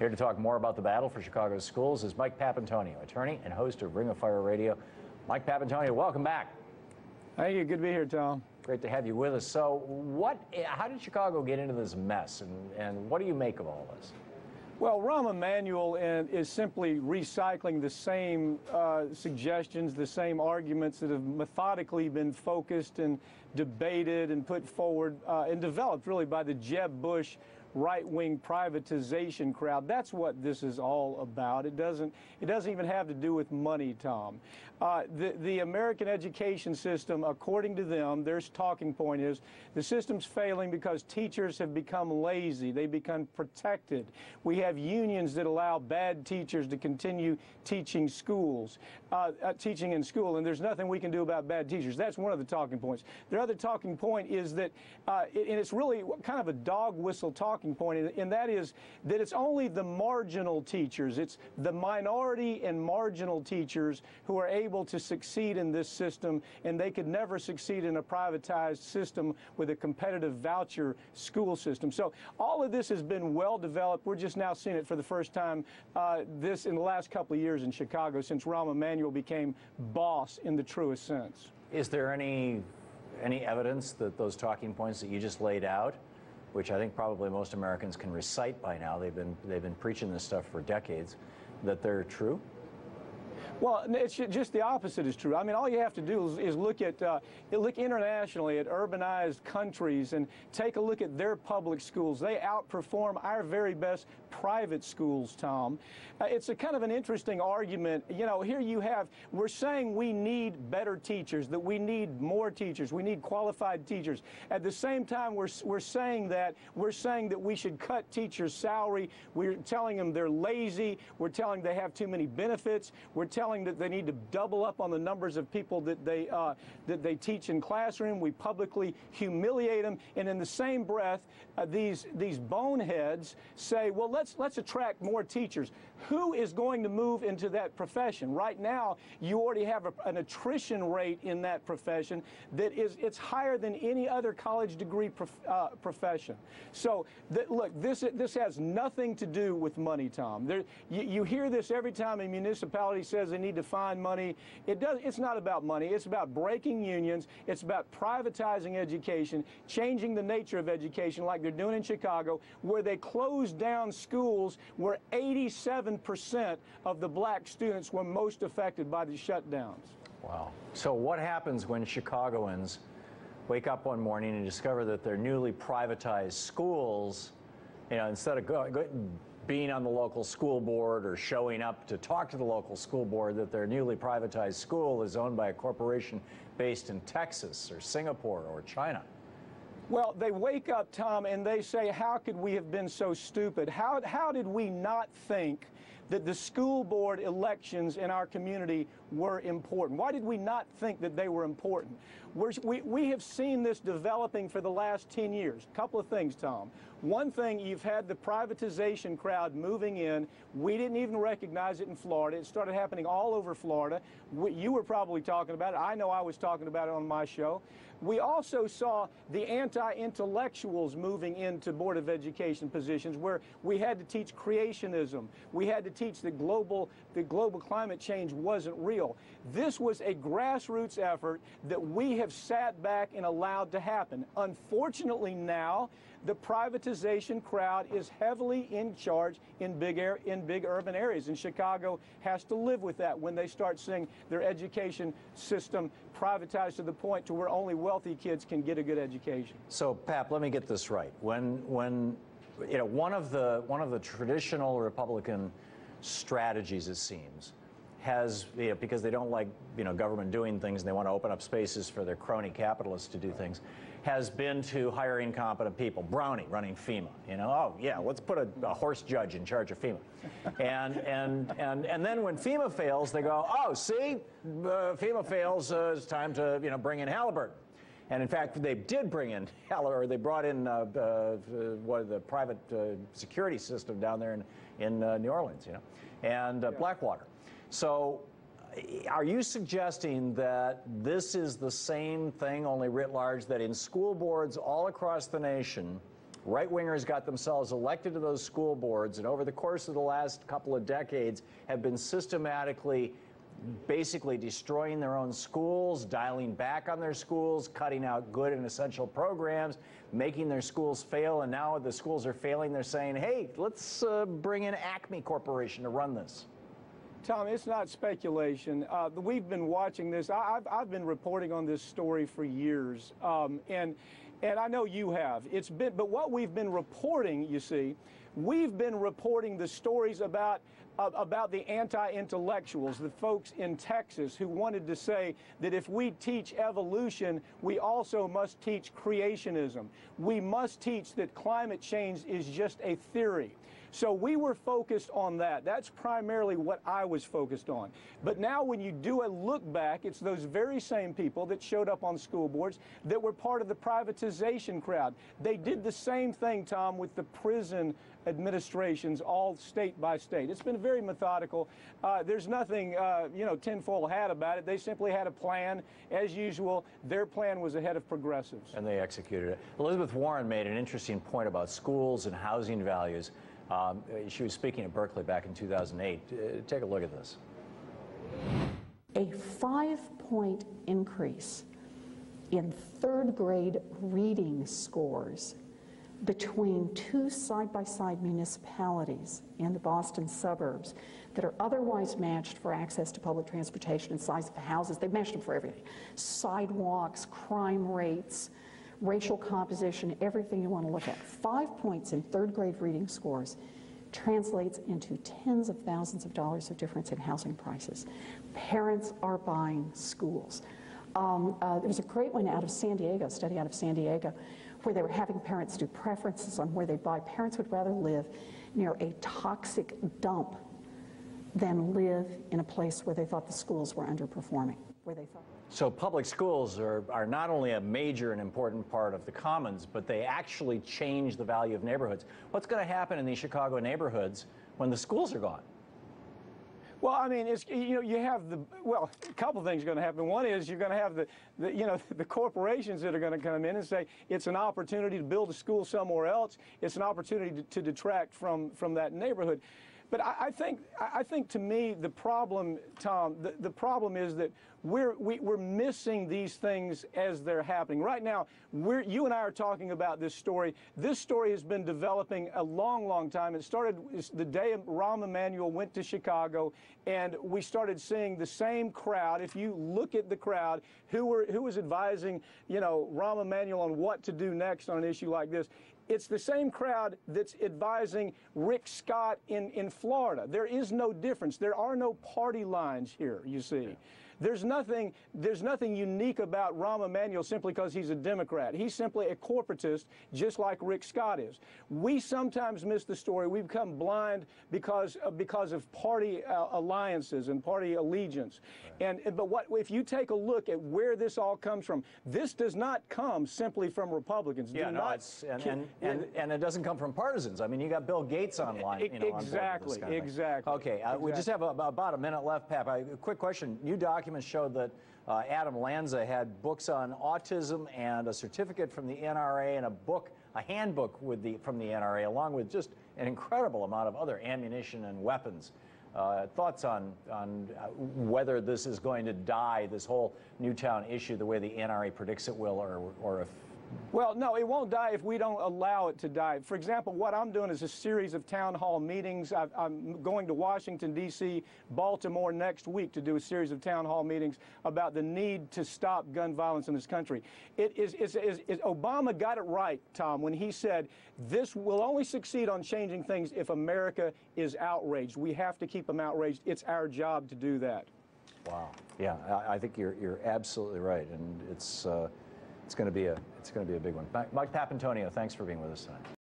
Here to talk more about the battle for Chicago's schools is Mike Papantonio, attorney and host of Ring of Fire Radio. Mike Papantonio, welcome back. Thank you. Good to be here, Tom. Great to have you with us. So how did Chicago get into this mess, and what do you make of all this? Well, Rahm Emanuel is simply recycling the same suggestions, the same arguments that have methodically been focused and debated and put forward and developed really by the Jeb Bush right-wing privatization crowd. That's what this is all about. It doesn't even have to do with money, Tom. The American education system, according to them, their talking point is the system's failing because teachers have become lazy. They become protected. We have unions that allow bad teachers to continue teaching in school, and there's nothing we can do about bad teachers. That's one of the talking points. Their other talking point is that, and it's really kind of a dog whistle talking point, and that is that it's only the marginal teachers, it's the minority and marginal teachers who are able to succeed in this system, and they could never succeed in a privatized system with a competitive voucher school system. So all of this has been well developed. We're just now seeing it for the first time this in the last couple of years in Chicago since Rahm Emanuel became boss in the truest sense. Is there any evidence that those talking points that you just laid out, which I think probably most Americans can recite by now, they've been preaching this stuff for decades, that they're true? Well, it's just the opposite is true. I mean, all you have to do is look internationally at urbanized countries and take a look at their public schools. They outperform our very best private schools, Tom. It's a kind of an interesting argument. You know, here we're saying we need better teachers, that we need more teachers, we need qualified teachers. At the same time, we're saying that we should cut teachers' salary. We're telling them they're lazy. We're telling them they have too many benefits. We're telling that they need to double up on the numbers of people that they teach in classroom. We publicly humiliate them, and in the same breath, these boneheads say, "Well, let's attract more teachers." Who is going to move into that profession? Right now, you already have an attrition rate in that profession it's higher than any other college degree profession. So look, this has nothing to do with money, Tom. You hear this every time a municipality says they need to find money. It's not about money. It's about breaking unions. It's about privatizing education, changing the nature of education like they're doing in Chicago, where they closed down schools where 87% of the black students were most affected by the shutdowns. Wow. So what happens when Chicagoans wake up one morning and discover that their newly privatized schools, you know, instead of being on the local school board or showing up to talk to the local school board, that their newly privatized school is owned by a corporation based in Texas or Singapore or China? Well, they wake up, Tom, and they say, how could we have been so stupid? How did we not think that the school board elections in our community were important? Why did we not think that they were important? We have seen this developing for the last 10 years. A couple of things, Tom. One thing, you've had the privatization crowd moving in. We didn't even recognize it in Florida. It started happening all over Florida. You were probably talking about it. I know I was talking about it on my show. We also saw the anti-intellectuals moving into Board of Education positions where we had to teach creationism. We had to teach that global climate change wasn't real. This was a grassroots effort that we have sat back and allowed to happen. Unfortunately now, the privatization crowd is heavily in charge in big urban areas, and Chicago has to live with that when they start seeing their education system privatized to the point to where only wealthy kids can get a good education. So, Pap, let me get this right. When you know, one of the traditional Republican strategies, it seems, has, you know, because they don't like, you know, government doing things and they want to open up spaces for their crony capitalists to do things, has been to hire incompetent people. Brownie running FEMA, you know, oh yeah, let's put a horse judge in charge of FEMA. and then when FEMA fails, they go, oh, see, FEMA fails, it's time to, you know, bring in Halliburton. And in fact, they did bring in or they brought in the private security system down there in New Orleans, you know, and Blackwater. So are you suggesting that this is the same thing, only writ large, that in school boards all across the nation, right-wingers got themselves elected to those school boards, and over the course of the last couple of decades have been systematically basically destroying their own schools, dialing back on their schools, cutting out good and essential programs, making their schools fail, and now the schools are failing. They're saying, hey, let's bring in Acme Corporation to run this. Tom, it's not speculation. We've been watching this. I've been reporting on this story for years, and I know you have. But what we've been reporting, you see, we've been reporting the stories about the anti-intellectuals, the folks in Texas who wanted to say that if we teach evolution, we also must teach creationism. We must teach that climate change is just a theory. So we were focused on that. That's primarily what I was focused on. But now when you do a look back, it's those very same people that showed up on school boards that were part of the privatization crowd. They did the same thing, Tom, with the prison administrations, all state by state. It's been very methodical. There's nothing, tinfoil hat about it. They simply had a plan. As usual, their plan was ahead of progressives. And they executed it. Elizabeth Warren made an interesting point about schools and housing values. She was speaking at Berkeley back in 2008. Take a look at this. A 5-point increase in third grade reading scores between two side-by-side municipalities in the Boston suburbs that are otherwise matched for access to public transportation and size of houses. They've matched them for everything. Sidewalks, crime rates, racial composition, everything you want to look at. 5 points in third grade reading scores translates into tens of thousands of dollars of difference in housing prices. Parents are buying schools. There was a great one out of San Diego, a study out of San Diego, where they were having parents do preferences on where they buy. Parents would rather live near a toxic dump than live in a place where they thought the schools were underperforming, where they thought. So public schools are not only a major and important part of the commons, but they actually change the value of neighborhoods. What's going to happen in these Chicago neighborhoods when the schools are gone? Well, I mean, you have a couple of things are going to happen. One is you're going to have the corporations that are going to come in and say it's an opportunity to build a school somewhere else. It's an opportunity to detract from that neighborhood. But I think to me the problem, Tom, the problem is that we're missing these things as they're happening. Right now, you and I are talking about this story. This story has been developing a long, long time. It started the day Rahm Emanuel went to Chicago, and we started seeing the same crowd. If you look at the crowd, who was advising, Rahm Emanuel on what to do next on an issue like this, it's the same crowd that's advising Rick Scott in Florida. There is no difference. There are no party lines here, you see. Yeah. There's nothing unique about Rahm Emanuel simply because he's a Democrat. He's simply a corporatist, just like Rick Scott is. We sometimes miss the story. We become blind because of party alliances and party allegiance. Right. But if you take a look at where this all comes from, this does not come simply from Republicans. Yeah, and it doesn't come from partisans. I mean, you got Bill Gates online. Exactly, on exactly. Okay, we just have about a minute left, Pap. A quick question. New documents showed that Adam Lanza had books on autism and a certificate from the NRA and a handbook from the NRA, along with just an incredible amount of other ammunition and weapons. Thoughts on whether this is going to die, this whole Newtown issue, the way the NRA predicts it will, or if... Well, no, it won't die if we don't allow it to die. For example, what I'm doing is a series of town hall meetings. I'm going to Washington, D.C., Baltimore next week to do a series of town hall meetings about the need to stop gun violence in this country. Obama got it right, Tom, when he said this will only succeed on changing things if America is outraged. We have to keep them outraged. It's our job to do that. Wow. Yeah, I think you're absolutely right, and it's going to be a big one. Mike Papantonio, thanks for being with us tonight.